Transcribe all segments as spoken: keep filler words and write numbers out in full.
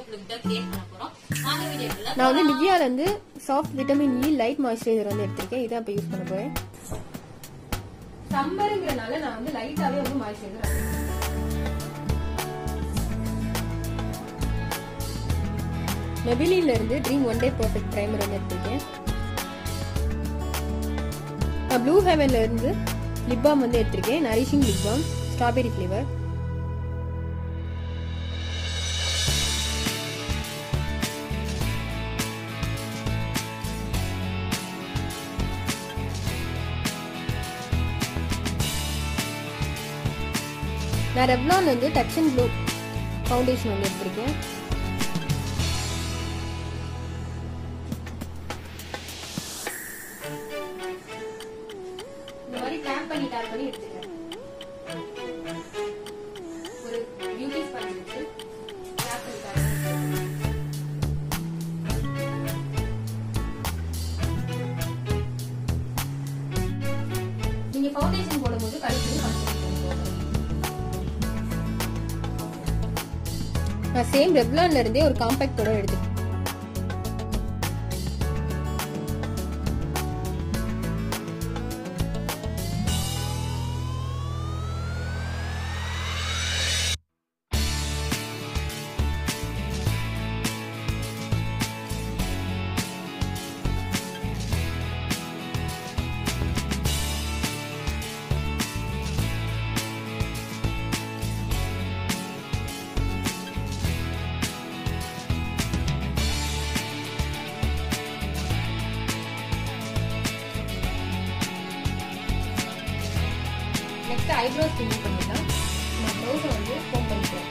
உங்களுக்கு கிரியேட் பண்ண போறோம். வாங்க வீடியோக்குள்ள. நான் வந்து நிவ்யால இருந்து soft vitamin E light moisturiser வந்து எடுத்திருக்கேன். இதான் இப்ப யூஸ் பண்ண போறேன். சம்மர்ங்கறனால நான் வந்து லைட்டாவே வந்து மாய்ஸ்சரைசர் அப்ளை மெபிலின்ல இருந்து dream one day perfect primer வந்து எடுத்திருக்கேன். நான் ப்ளூ ஹெவன்ல இருந்து லிப் பாம் வந்து எடுத்திருக்கேன். Nourishing lip balm strawberry flavour. நான் ரெவ்லான் வந்து டச் அண்ட் க்ளோ ஃபவுண்டேஷன் வந்து எடுத்திருக்கேன். இந்த மாதிரி டேப் பண்ணி டேப் பண்ணி எடுத்துக்கிறேன். ஒரு பியூட்டி ஸ்பாஞ்ச் வச்சு டேப் பண்ணி டேப் பண்ணி நீங்க ஃபவுண்டேஷன் போடும்போது கழுத்து கான்சென்ட்ரேட் நான் சேம் ரெவ்லான்ல இருந்தே ஒரு காம்பாக்ட் பவுடர் எடுத்துட்டேன். நெக்ஸ்ட் ஐப்ரோஸ் ரிமூவ் பண்ணிடலாம். நான் ப்ளவுஸை வந்து ஃபோம் பண்ணிக்கிறேன்.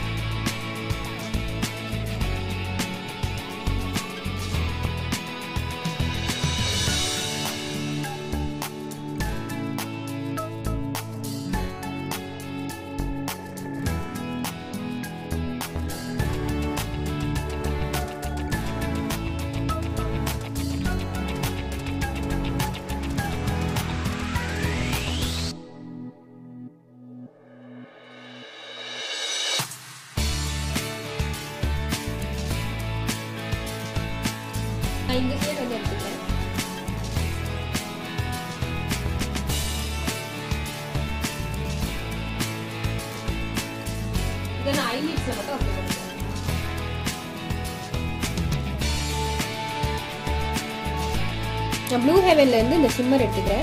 நான் இந்த ஷேட் வந்து எடுத்துக்கிறேன். இதை நான் ஐலிட்ஸ்ல மட்டும் அப்ளை பண்ணிக்கிறேன். நான் ப்ளூ ஹெவன்ல இருந்து இந்த ஷிம்மர் எடுத்துக்கிறேன்.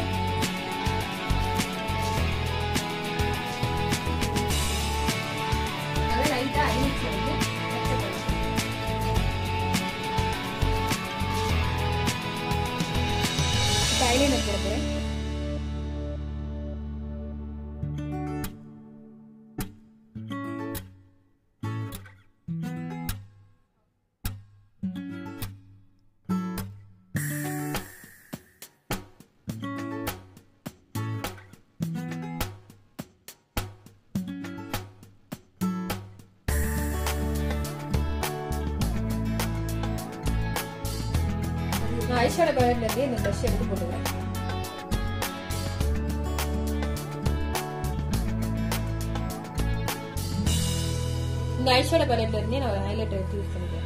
அதை லைட்டா ஐலிட்ஸ்ல வந்து ஐலைனர் போட போறேன். நான் ஐஷேடோ கலர்ல இருந்து இந்த ப்ரஷ் எடுத்து போட்டுக்கிறேன். இந்த ஐஷேடோ கலர்ல இருந்து நான் ஒரு ஹைலைட்டர் எடுத்து யூஸ் பண்ணிக்கிறேன்.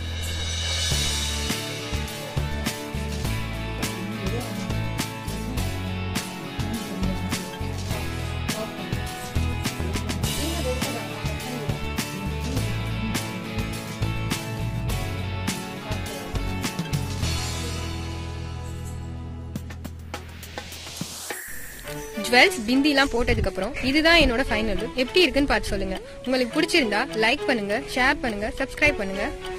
ஜுவல்ஸ் பிந்திலாம் போட்டதுக்கு அப்புறம் இதுதான் என்னோட ஃபைனல் லுக். எப்படி இருக்குன்னு பார்த்து சொல்லுங்க. உங்களுக்கு பிடிச்சிருந்தா லைக் பண்ணுங்க, ஷேர் பண்ணுங்க, சப்ஸ்கிரைப் பண்ணுங்க.